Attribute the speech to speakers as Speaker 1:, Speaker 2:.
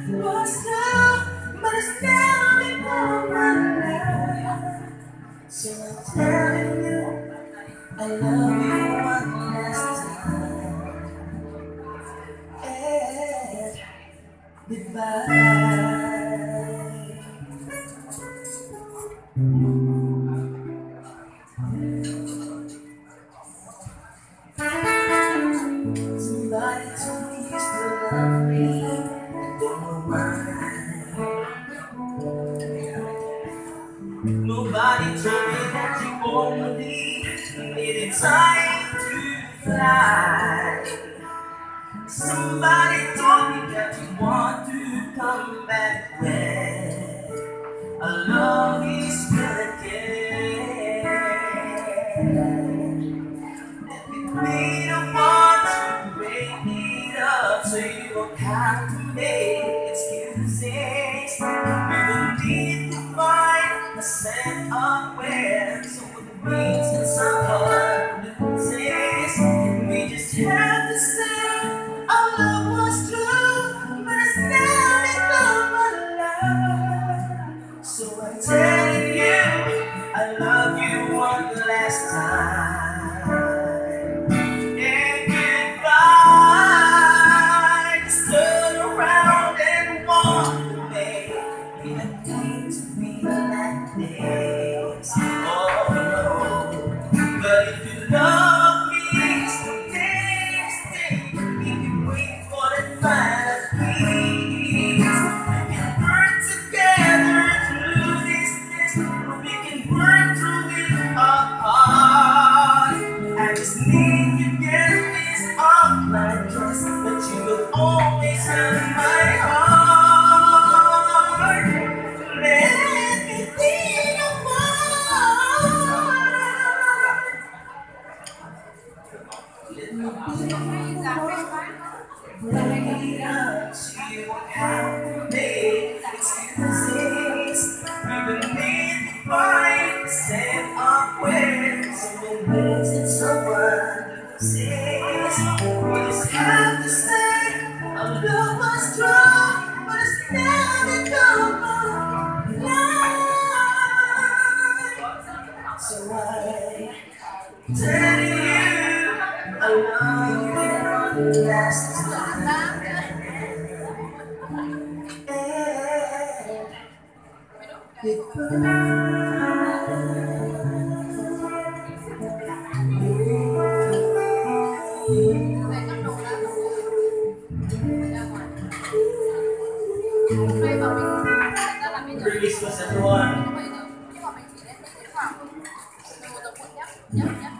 Speaker 1: was true, but it's never become my love. So I'm telling you, I love you one last time. And goodbye. Somebody told me you still love me. I don't know why. Nobody told me that you only needed time to fly. Somebody told me that you want to come back when our love is still again. We don't want to break it up, so you don't have to make excuses. We don't need to find a set of words so it means that someone loses. We just have to say our love was true, but it's now become a love. So I'm telling you, I love you one last time. And goodbye. Just turn around and walk away. We don't need to be like this. Oh no. But if you love me, stay, stay. We can wait for the final peace. We can work together through this mess. We can work through it apart. I just need to get this off my chest, but you will always have my heart. Let me be your one. Let me be your one. Bring it up, so you won't have to make excuses. We will need to find a set of words, so it means that someone says. We just have to say our love was strong, but it's now become a lie. So I tell you, I love you one last time. And goodbye. Release ko sa luwan.